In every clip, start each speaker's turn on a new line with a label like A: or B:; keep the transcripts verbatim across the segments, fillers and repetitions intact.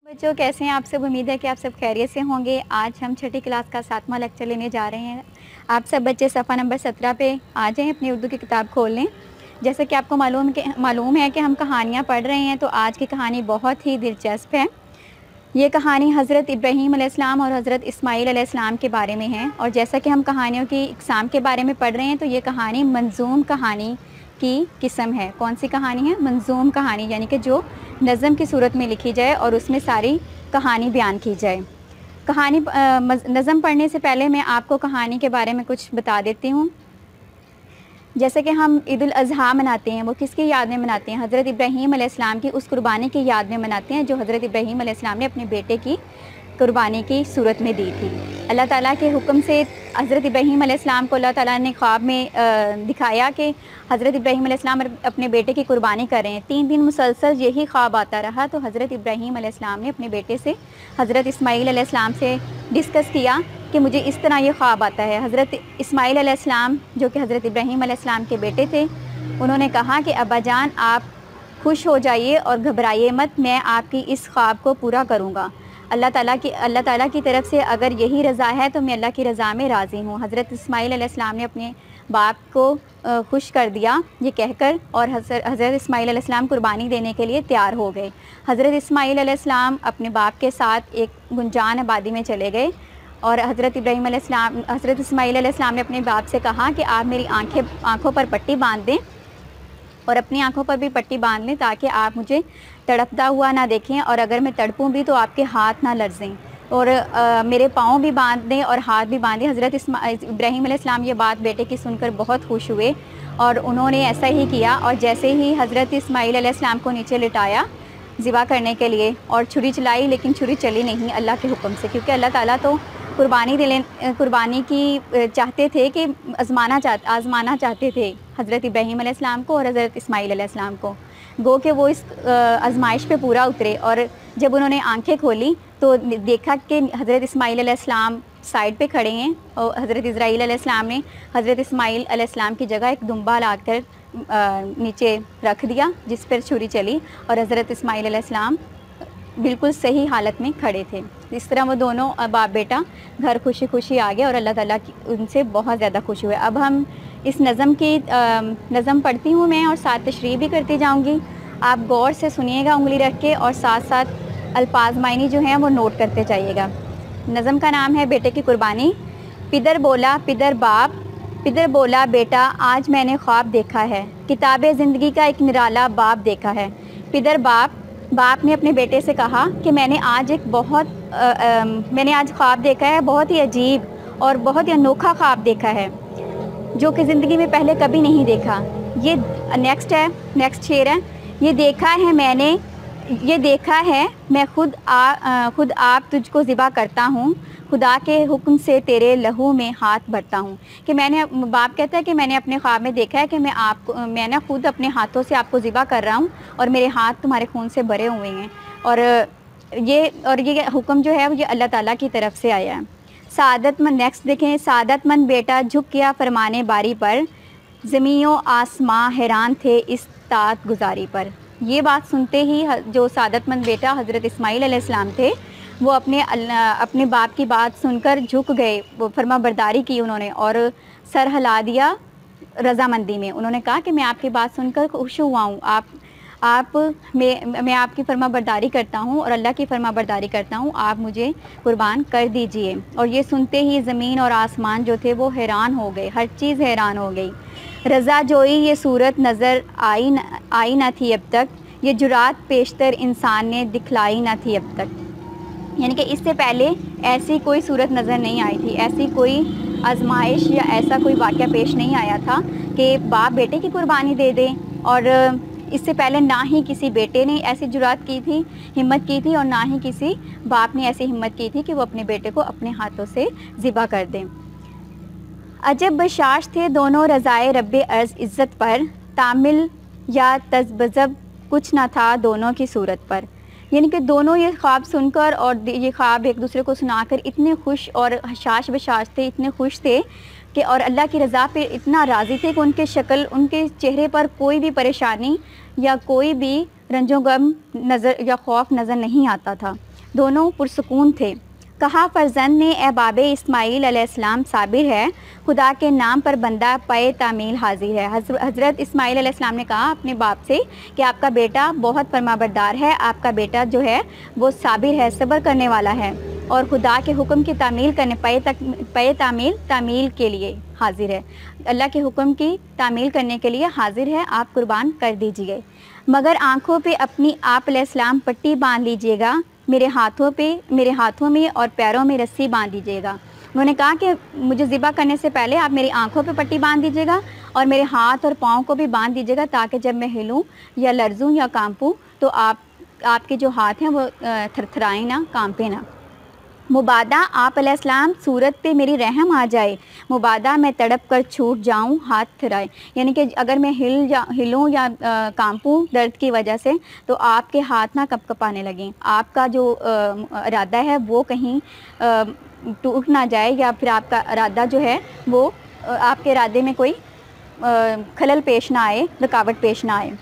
A: बच्चों कैसे हैं आप सब। उम्मीद है कि आप सब खैरियत से होंगे। आज हम छठी क्लास का सातवां लेक्चर लेने जा रहे हैं। आप सब बच्चे सफ़ा नंबर सत्रह पे आ जाएं, अपनी उर्दू की किताब खोल लें। जैसे कि आपको मालूम के मालूम है कि हम कहानियाँ पढ़ रहे हैं, तो आज की कहानी बहुत ही दिलचस्प है। ये कहानी हज़रत इब्राहीम अलैहिस्सलाम और हज़रत इस्माईल अलैहिस्सलाम के बारे में है। और जैसा कि हम कहानियों की इक़साम के बारे में पढ़ रहे हैं, तो ये कहानी मंजूम कहानी की किस्म है। कौन सी कहानी है? मंजूम कहानी, यानी कि जो नज़म की सूरत में लिखी जाए और उसमें सारी कहानी बयान की जाए। कहानी नज़म पढ़ने से पहले मैं आपको कहानी के बारे में कुछ बता देती हूँ। जैसे कि हम ईद उल अज़हा मनाते हैं, वो किसकी याद में मनाते हैं? हज़रत इब्राहीम अलैहिस्सलाम की उस कुर्बानी की याद में मनाते हैं जो हज़रत इब्राहीम अलैहिस्सलाम ने अपने बेटे की कुर्बानी की सूरत में दी थी। अल्लाह ताला के हुक्म से हज़रत इब्राहीम अलैहिस्सलाम को अल्लाह ताला ने ख्वाब में दिखाया कि हज़रत इब्राहीम अलैहिस्सलाम अपने बेटे की कुर्बानी कर रहे हैं। तीन दिन मुसलसल यही ख्वाब आता रहा। तो हज़रत इब्राहीम अलैहिस्सलाम ने अपने बेटे से, हज़रत इस्माईल अलैहिस्सलाम से डिस्कस किया कि मुझे इस तरह ये ख्वाब आता है। हज़रत इस्माईल अलैहिस्सलाम जो कि हज़रत इब्राहीम अलैहिस्सलाम के बेटे थे, उन्होंने कहा कि अब्बा जान आप खुश हो जाइए और घबराइए मत, मैं आपकी इस ख्वाब को पूरा करूँगा। अल्लाह ताला की अल्लाह ताला की तरफ से अगर यही रज़ा है तो मैं अल्लाह की रज़ा में राज़ी हूँ। हज़रत इस्माईल अलैहिस्सलाम ने अपने बाप को खुश कर दिया ये कहकर, और हज़रत इस्माईल अलैहिस्सलाम कुर्बानी देने के लिए तैयार हो गए। हज़रत इस्माईल अलैहिस्सलाम अपने बाप के साथ एक गुंजान आबादी में चले गए और हज़रत इब्राहीम अलैहिस्सलाम हज़रत इस्माईल अलैहिस्सलाम ने अपने बाप से कहा कि आप मेरी आँखें आँखों पर पट्टी बांध दें और अपनी आंखों पर भी पट्टी बांध लें ताकि आप मुझे तड़पता हुआ ना देखें, और अगर मैं तड़पूं भी तो आपके हाथ ना लर्जें, और आ, मेरे पाँव भी बांध दें और हाथ भी बांध दें। हज़रत इब्राहीम अलैहिस्सलाम ये बात बेटे की सुनकर बहुत खुश हुए और उन्होंने ऐसा ही किया। और जैसे ही हज़रत इस्माईल अलैहिस्सलाम को नीचे लिटाया ज़िबा करने के लिए और छुरी चलाई, लेकिन छुरी चली नहीं अल्लाह के हुक्म से, क्योंकि अल्लाह ताला तो कुर्बानी दे कुर्बानी की चाहते थे कि आजमाना चाह आजमाना चाहते थे हज़रत इब्राहीम अलैहिस्सलाम को और हज़रत इस्माईल अलैहिस्सलाम को। गो के वो इस आजमाइश पे पूरा उतरे, और जब उन्होंने आंखें खोली तो देखा कि हज़रत इस्माईल अलैहिस्सलाम साइड पे खड़े हैं और हज़रत इस्राईल अलैहिस्सलाम ने हज़रत इस्माईल अलैहिस्सलाम की जगह एक दुम्बा लाकर नीचे रख दिया जिस पर छुरी चली, और हज़रत इस्माईल अलैहिस्सलाम बिल्कुल सही हालत में खड़े थे। इस तरह वो दोनों बाप बेटा घर खुशी खुशी आ गए और अल्लाह ताला की उनसे बहुत ज़्यादा खुश हुए। अब हम इस नज़म की नज़म पढ़ती हूँ मैं और साथ तशरीह भी करती जाऊँगी। आप गौर से सुनिएगा उंगली रख के, और साथ साथ अल्फाज मायनी जो हैं वो नोट करते जाइएगा। नज़म का नाम है बेटे की कुर्बानी। पिदर बोला पिदर बाप, पिदर बोला बेटा आज मैंने ख्वाब देखा है, किताब ज़िंदगी का एक निराला बाप देखा है। पिदर बाप बाप ने अपने बेटे से कहा कि मैंने आज एक बहुत आ, आ, मैंने आज ख्वाब देखा है, बहुत ही अजीब और बहुत ही अनोखा ख्वाब देखा है जो कि ज़िंदगी में पहले कभी नहीं देखा। ये नेक्स्ट है, नेक्स्ट शेर है। ये देखा है मैंने ये देखा है मैं खुद आ, खुद आप तुझको ज़िबा करता हूँ, खुदा के हुक्म से तेरे लहू में हाथ भरता हूँ। कि मैंने बाप कहता है कि मैंने अपने ख्वाब में देखा है कि मैं आपको मैं ना खुद अपने हाथों से आपको ज़िबा कर रहा हूँ और मेरे हाथ तुम्हारे खून से भरे हुए हैं। और ये और ये हुक्म जो है वो ये अल्लाह ताला की तरफ से आया है। सादतमंद, नेक्स्ट देखें। सादतमंद बेटा झुक गया फरमाने बारी पर, ज़मीओ आसमां हैरान थे इस तात गुजारी पर। ये बात सुनते ही जो सादतमंद बेटा हज़रत इस्माईल अलैहिस्सलाम थे वो अपने अपने बाप की बात सुनकर झुक गए, वो फरमा बरदारी की उन्होंने और सर हिला दिया रज़ामंदी में। उन्होंने कहा कि मैं आपकी बात सुनकर खुश हुआ हूँ, आप आप मैं मैं आपकी फरमा बरदारी करता हूँ और अल्लाह की फरमा बरदारी करता हूँ, आप मुझे कुर्बान कर दीजिए। और ये सुनते ही ज़मीन और आसमान जो थे वो हैरान हो गए, हर चीज़ हैरान हो गई। रज़ा जोई ये सूरत नज़र आई न आई ना थी अब तक, ये जुरात पेशतर इंसान ने दिखलाई ना थी अब तक। यानी कि इससे पहले ऐसी कोई सूरत नज़र नहीं आई थी, ऐसी कोई आजमाइश या ऐसा कोई वाक़या पेश नहीं आया था कि बाप बेटे की कुर्बानी दे दें। और इससे पहले ना ही किसी बेटे ने ऐसी जुरात की थी, हिम्मत की थी, और ना ही किसी बाप ने ऐसी हिम्मत की थी कि वो अपने बेटे को अपने हाथों से ज़िबा कर दें। अजब बशाश थे दोनों रज़ाए रब्बे अर्ज़ इज़्ज़त पर, तामिल या तज़बज़ब कुछ ना था दोनों की सूरत पर। यानी कि दोनों ये ख्वाब सुनकर और ये ख्वाब एक दूसरे को सुनाकर इतने खुश और हशाश बशाश थे, इतने खुश थे कि और अल्लाह की रज़ा पे इतना राज़ी थे कि उनके शक्ल उनके चेहरे पर कोई भी परेशानी या कोई भी रंजो गम नज़र या खौफ नज़र नहीं आता था। دونوں پرسکون تھے۔ کہا فرزند نے اے باب اسماعیل علیہ السلام صابر ہے، خدا کے نام پر بندہ پے تعمیل حاضر ہے۔ حضرت اسماعیل علیہ السلام نے کہا اپنے باپ سے کہ آپ کا بیٹا بہت فرمانبردار ہے، آپ کا بیٹا جو ہے وہ صابر ہے، صبر کرنے والا ہے، اور خدا کے حکم کی تعمیل کرنے پے تک پے تعمیل تعمیل کے لیے حاضر ہے، اللہ کے حکم کی تعمیل کرنے کے لیے حاضر ہے، آپ قربان کر دیجئے، مگر آنکھوں پہ اپنی آپ علیہ السلام پٹی باندھ لیجئے گا، میرے ہاتھوں پہ میرے ہاتھوں میں اور پیروں میں رسی باندھ دیجیے گا۔ انہوں نے کہا کہ مجھے ذبح کرنے سے پہلے آپ میری آنکھوں پہ پٹی باندھ دیجیے گا اور میرے ہاتھ اور پاؤں کو بھی باندھ دیجیے گا، تاکہ جب میں ہلوں یا لرزوں یا کانپوں تو آپ آپ کے جو ہاتھ ہیں وہ تھر تھرائیں نہ، کانپیں نہ۔ مبادہ آپ علیہ السلام صورت پہ میری رحم آ جائے، مبادہ میں تڑپ کر چھوٹ جاؤں ہاتھ تھرائے، یعنی کہ اگر میں ہل جا ہلوں یا کانپوں درد کی وجہ سے تو آپ کے ہاتھ نہ کپ کپانے لگیں، آپ کا جو ارادہ ہے وہ کہیں ٹوٹ نہ جائے، یا پھر آپ کا ارادہ جو ہے وہ آپ کے ارادے میں کوئی خلل پیش نہ آئے، رکاوٹ پیش نہ آئے۔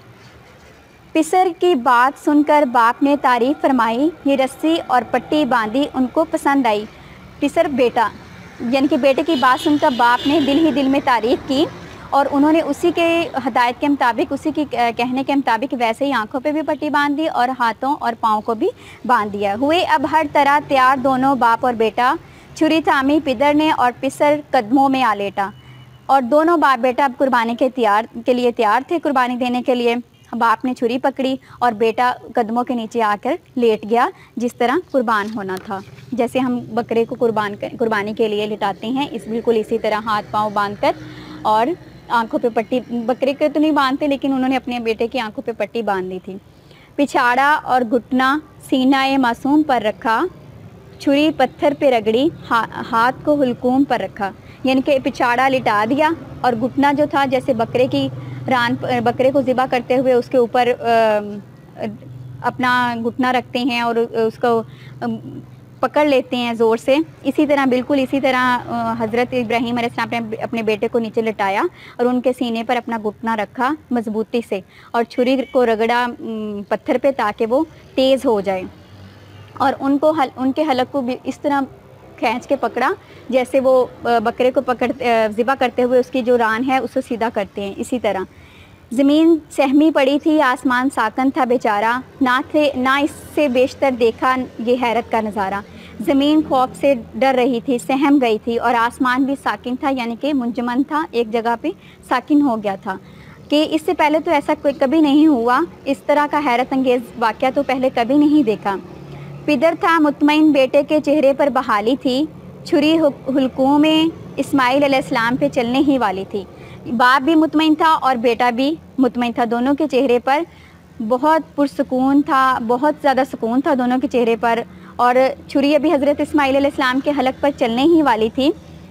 A: پسر کی بات سن کر باپ نے تعریف فرمائی، یہ رسی اور پٹی باندھی ان کو پسند آئی۔ پسر بیٹا یعنی کہ بیٹے کی بات سن کر باپ نے دل ہی دل میں تعریف کی، اور انہوں نے اسی کے ہدایت کے مطابق، اسی کی کہنے کے مطابق ویسے ہی آنکھوں پہ بھی پٹی باندھ دی اور ہاتھوں اور پاؤں کو بھی باندھ دیا۔ ہوئے اب ہر طرح تیار دونوں باپ اور بیٹا، چھری تھامی پدر نے اور پسر قدموں میں آ لیٹا، اور دونوں باپ بیٹا اب قربانی کے تیار کے لیے تیار تھے، قربانی دینے کے لیے۔ باپ نے چھری پکڑی اور بیٹا قدموں کے نیچے آ کر لیٹ گیا، جس طرح قربان ہونا تھا، جیسے ہم بکرے کو قربان قربانی کے لیے لٹاتے ہیں، اس بالکل اسی طرح ہاتھ پاؤں باندھ کر اور آنکھوں پہ پٹی، بکرے کے تو نہیں باندھتے لیکن انہوں نے اپنے بیٹے کی آنکھوں پہ پٹی باندھ دی تھی۔ پچھاڑا اور گھٹنا سینہ معصوم پر رکھا، چھری پتھر پہ رگڑی، ہاتھ کو حلقوم پر رکھا، یعنی کہ پچھاڑا لٹا دیا اور گھٹنا جو تھا جیسے بکرے کی ران بکرے کو ذبح کرتے ہوئے اس کے اوپر اپنا گھٹنا رکھتے ہیں اور اس کو پکڑ لیتے ہیں زور سے، اسی طرح بالکل اسی طرح حضرت ابراہیم علیہ السلام نے اپنے بیٹے کو نیچے لٹایا اور ان کے سینے پر اپنا گھٹنا رکھا مضبوطی سے، اور چھری کو رگڑا پتھر پہ تاکہ وہ تیز ہو جائے، اور ان کو ان کے حلق کو بھی اس طرح کھینچ کے پکڑا جیسے وہ بکرے کو پکڑ ذبح کرتے ہوئے اس کی جو ران ہے اس کو سیدھا کرتے ہیں، اسی طرح۔ زمین سہمی پڑی تھی، آسمان ساکن تھا بیچارہ، نہ تھے نہ اس سے بیشتر دیکھا یہ حیرت کا نظارہ۔ زمین خوف سے ڈر رہی تھی، سہم گئی تھی، اور آسمان بھی ساکن تھا، یعنی کہ منجمد تھا، ایک جگہ پہ ساکن ہو گیا تھا، کہ اس سے پہلے تو ایسا کوئی کبھی نہیں ہوا، اس طرح کا حیرت انگیز واقعہ تو پہلے کبھی نہیں دیکھا۔ پدر تھا مطمئن، بیٹے کے چہرے پر بحالی تھی، چھری حلقوم میں اسماعیل علیہ السلام پہ چلنے ہی والی تھی۔ باپ بھی مطمئن تھا اور بیٹا بھی مطمئن تھا، دونوں کے چہرے پر بہت پرسکون تھا، بہت زیادہ سکون تھا دونوں کے چہرے پر، اور چھری ابھی حضرت اسماعیل علیہ السلام کے حلق پر چلنے ہی والی تھی۔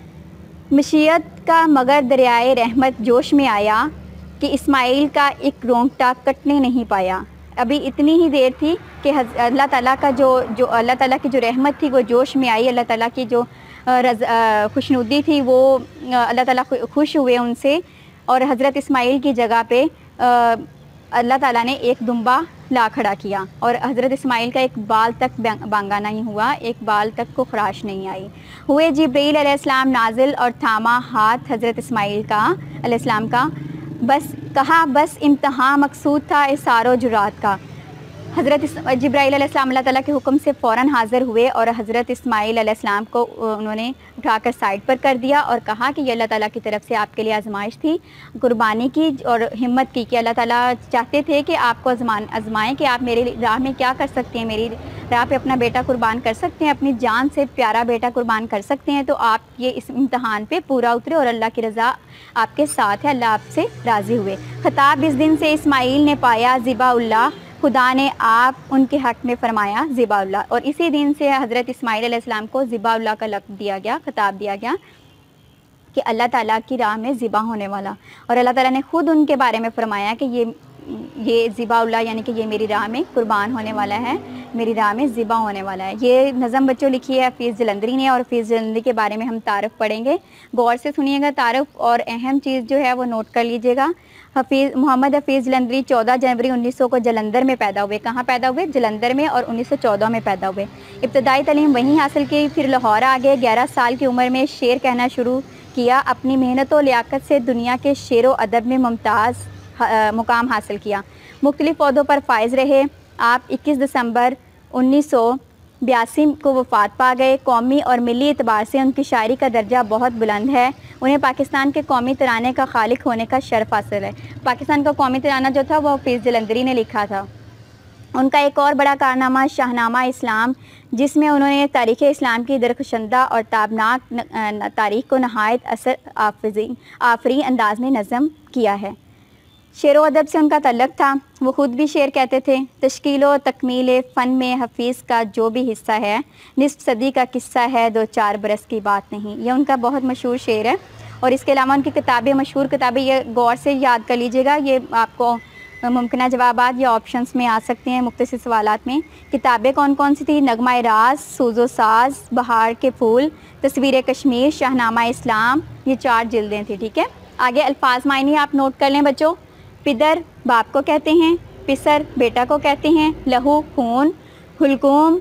A: مشیت کا مگر دریائے رحمت جوش میں آیا کہ اسماعیل کا ایک رونگٹا کٹنے نہیں پایا، ابھی اتنی ہی دیر تھی کہ اللہ تعالیٰ کا جو جو اللہ تعالیٰ کی جو رحمت تھی وہ جوش میں آئی، اللہ تعالیٰ کی جو خوشنودی تھی وہ اللہ تعالیٰ خوش ہوئے ان سے، اور حضرت اسماعیل کی جگہ پہ اللہ تعالیٰ نے ایک دمبا لا کھڑا کیا، اور حضرت اسماعیل کا ایک بال تک بانگا نہیں ہوا، ایک بال تک کو خراش نہیں آئی۔ ہوئے جبرائیل علیہ السلام نازل اور تھاما ہاتھ حضرت اسماعیل کا علیہ السلام کا، بس کہا بس امتحان مقصود تھا اثار و جرات کا۔ حضرت جبرائیل علیہ السلام اللہ تعالیٰ کے حکم سے فوراً حاضر ہوئے اور حضرت اسماعیل علیہ السلام کو انہوں نے اٹھا کر سائڈ پر کر دیا اور کہا کہ یہ اللہ تعالیٰ کی طرف سے آپ کے لیے آزمائش تھی، قربانی کی اور ہمت کی، کہ اللہ تعالیٰ چاہتے تھے کہ آپ کو آزمان آزمائیں کہ آپ میری راہ میں کیا کر سکتے ہیں، میری راہ پہ اپنا بیٹا قربان کر سکتے ہیں، اپنی جان سے پیارا بیٹا قربان کر سکتے ہیں، تو آپ یہ اس امتحان پہ پورا اترے اور اللہ کی رضا آپ کے ساتھ ہے، اللہ آپ سے راضی ہوئے۔ خطاب اس دن سے اسماعیل نے پایا ذبح اللہ، خدا نے آپ ان کے حق میں فرمایا ذبح اللہ، اور اسی دن سے حضرت اسماعیل علیہ السلام کو ذبح اللہ کا لقب دیا گیا، خطاب دیا گیا کہ اللہ تعالیٰ کی راہ میں ذبح ہونے والا، اور اللہ تعالیٰ نے خود ان کے بارے میں فرمایا کہ یہ یہ ذبح اللہ یعنی کہ یہ میری راہ میں قربان ہونے والا ہے، میری راہ میں ذبح ہونے والا ہے۔ یہ نظم بچوں لکھی ہے حفیظ جلندری نے، اور حفیظ جلندری کے بارے میں ہم تعارف پڑھیں گے، غور سے سنیے گا تعارف، اور اہم چیز جو ہے وہ نوٹ کر لیجیے گا۔ حفیظ محمد حفیظ جلندری چودہ جنوری انیس سو کو جلندر میں پیدا ہوئے۔ کہاں پیدا ہوئے؟ جلندر میں، اور انیس سو چودہ میں پیدا ہوئے۔ ابتدائی تعلیم وہیں حاصل کی، پھر لاہور آ گئے۔ گیارہ سال کی عمر میں شعر کہنا شروع کیا۔ اپنی محنت و لیاقت سے دنیا کے شعر و ادب میں ممتاز مقام حاصل کیا۔ مختلف عہدوں پر فائز رہے۔ آپ اکیس دسمبر انیس سو بیاسی کو وفات پا گئے۔ قومی اور ملی اعتبار سے ان کی شاعری کا درجہ بہت بلند ہے۔ انہیں پاکستان کے قومی ترانے کا خالق ہونے کا شرف حاصل ہے۔ پاکستان کا قومی ترانہ جو تھا وہ حفیظ جلندری نے لکھا تھا۔ ان کا ایک اور بڑا کارنامہ شاہنامہ اسلام، جس میں انہوں نے تاریخ اسلام کی درخشندہ اور تابناک تاریخ کو نہایت اثر آفرین انداز میں نظم کیا ہے۔ شعر و ادب سے ان کا تعلق تھا، وہ خود بھی شعر کہتے تھے۔ تشکیل و تکمیل فن میں حفیظ کا جو بھی حصہ ہے، نصف صدی کا قصہ ہے، دو چار برس کی بات نہیں، یہ ان کا بہت مشہور شعر ہے۔ اور اس کے علاوہ ان کی کتابیں، مشہور کتابیں، یہ غور سے یاد کر لیجیے گا، یہ آپ کو ممکنہ جوابات یا آپشنز میں آ سکتے ہیں مختصر سوالات میں۔ کتابیں کون کون سی تھی؟ نغمہ راز، سوز و ساز، بہار کے پھول، تصویر کشمیر، شاہنامہ اسلام، یہ چار جلدیں تھیں، ٹھیک ہے۔ آگے الفاظ معنی آپ نوٹ کر لیں بچوں۔ پدر باپ کو کہتے ہیں، پسر بیٹا کو کہتے ہیں، لہو خون، حلقوم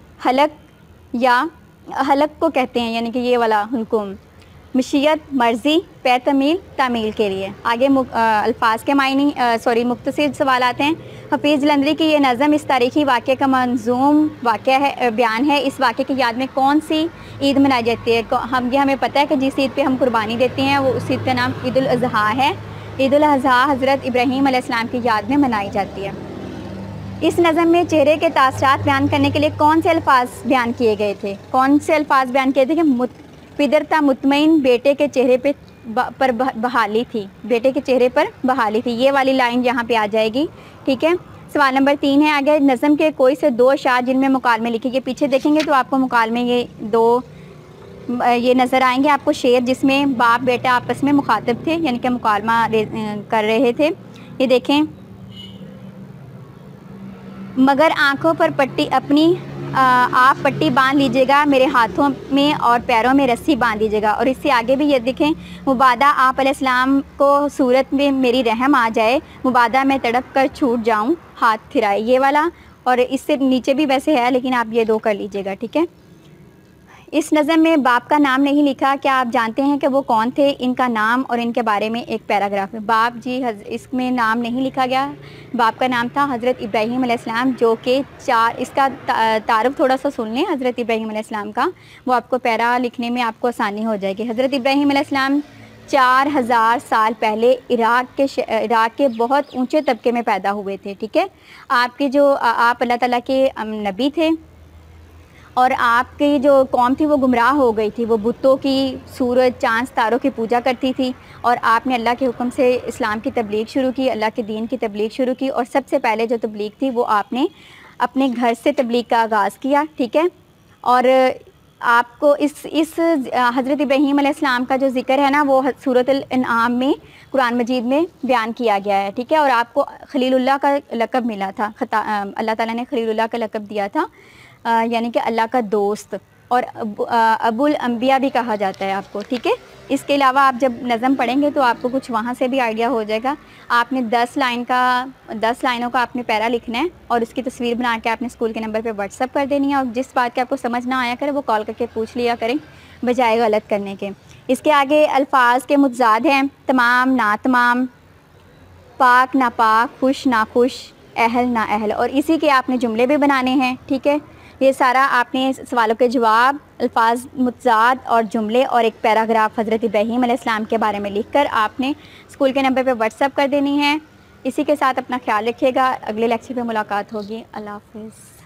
A: حلق یا حلق کو کہتے ہیں، یعنی کہ یہ والا حلقوم، مشیت مرضی، پے تمیل تعمیل کے لیے۔ آگے الفاظ کے معنی سوری مختصر سوالات ہیں۔ حفیظ جلندری کی یہ نظم اس تاریخی واقعے کا منظوم واقعہ ہے، بیان ہے۔ اس واقعے کی یاد میں کون سی عید منائی جاتی ہے؟ ہم یہ ہمیں پتہ ہے کہ جس عید پہ ہم قربانی دیتے ہیں وہ اس عید کا نام عید الاضحیٰ ہے۔ عید الاضحیٰ حضرت ابراہیم علیہ السلام کی یاد میں منائی جاتی ہے۔ اس نظم میں چہرے کے تاثرات بیان کرنے کے لیے کون سے الفاظ بیان کیے گئے تھے؟ کون سے الفاظ بیان کیے تھے کہ پدر تھا مطمئن، بیٹے کے چہرے پہ پر بحالی تھی، بیٹے کے چہرے پر بحالی تھی، یہ والی لائن یہاں پہ آ جائے گی، ٹھیک ہے۔ سوال نمبر تین ہے آگے، نظم کے کوئی سے دو اشعار جن میں مکالمے لکھے گئے، پیچھے دیکھیں گے تو آپ کو مکالمے یہ دو یہ نظر آئیں گے آپ کو شعر جس میں باپ بیٹا آپس میں مخاطب تھے، یعنی کہ مکالمہ کر رہے تھے۔ یہ دیکھیں، مگر آنکھوں پر پٹی اپنی آپ پٹی باندھ لیجیے گا، میرے ہاتھوں میں اور پیروں میں رسی باندھ دیجیے گا۔ اور اس سے آگے بھی یہ دیکھیں، مبادہ آپ علیہ السلام کو صورت میں میری رحم آ جائے، مبادہ میں تڑپ کر چھوٹ جاؤں ہاتھ پھرائے، یہ والا، اور اس سے نیچے بھی ویسے ہے لیکن آپ یہ دو کر لیجیے گا، ٹھیک ہے۔ اس نظم میں باپ کا نام نہیں لکھا، کیا آپ جانتے ہیں کہ وہ کون تھے؟ ان کا نام اور ان کے بارے میں ایک پیراگراف ہے۔ باپ جی اس میں نام نہیں لکھا گیا، باپ کا نام تھا حضرت ابراہیم علیہ السلام، جو کہ چار اس کا تعارف تھوڑا سا سن لیں حضرت ابراہیم علیہ السلام کا، وہ آپ کو پیرا لکھنے میں آپ کو آسانی ہو جائے گی۔ حضرت ابراہیم علیہ السلام چار ہزار سال پہلے عراق کے عراق کے بہت اونچے طبقے میں پیدا ہوئے تھے، ٹھیک ہے۔ آپ کے جو آپ اللہ تعالیٰ کے نبی تھے، اور آپ کی جو قوم تھی وہ گمراہ ہو گئی تھی، وہ بتوں کی، سورج چاند ستاروں کی پوجا کرتی تھی، اور آپ نے اللہ کے حکم سے اسلام کی تبلیغ شروع کی، اللہ کے دین کی تبلیغ شروع کی، اور سب سے پہلے جو تبلیغ تھی وہ آپ نے اپنے گھر سے تبلیغ کا آغاز کیا، ٹھیک ہے۔ اور آپ کو اس اس حضرت ابراہیم علیہ السلام کا جو ذکر ہے نا وہ سورۃ الانعام میں قرآن مجید میں بیان کیا گیا ہے، ٹھیک ہے۔ اور آپ کو خلیل اللہ کا لقب ملا تھا، اللہ تعالیٰ نے خلیل اللہ کا لقب دیا تھا، یعنی کہ اللہ کا دوست، اور ابو الانبیاء بھی کہا جاتا ہے آپ کو، ٹھیک ہے۔ اس کے علاوہ آپ جب نظم پڑھیں گے تو آپ کو کچھ وہاں سے بھی آئیڈیا ہو جائے گا۔ آپ نے دس لائن کا دس لائنوں کا آپ نے پیرا لکھنا ہے، اور اس کی تصویر بنا کے آپ نے اسکول کے نمبر پہ واٹس ایپ کر دینی ہے، اور جس بات کے آپ کو سمجھ نہ آیا کرے وہ کال کر کے پوچھ لیا کریں بجائے غلط کرنے کے۔ اس کے آگے الفاظ کے متضاد ہیں، تمام نا تمام، پاک ناپاک، خوش ناخوش، اہل نا اہل، اور اسی کے آپ نے جملے بھی بنانے ہیں، ٹھیک ہے۔ یہ سارا آپ نے سوالوں کے جواب، الفاظ متضاد اور جملے اور ایک پیراگراف حضرت ابراہیم علیہ السلام کے بارے میں لکھ کر آپ نے اسکول کے نمبر پہ واٹس ایپ کر دینی ہے۔ اسی کے ساتھ اپنا خیال رکھیے گا، اگلے لیکچر پہ ملاقات ہوگی، اللہ حافظ۔